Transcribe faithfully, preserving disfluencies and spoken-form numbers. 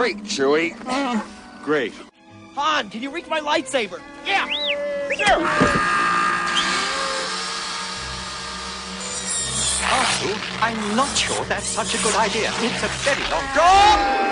Great, Chewie. Great. Han, can you reach my lightsaber? Yeah! Sure! Oh, I'm not sure that's such a good idea. It's a very long... Go!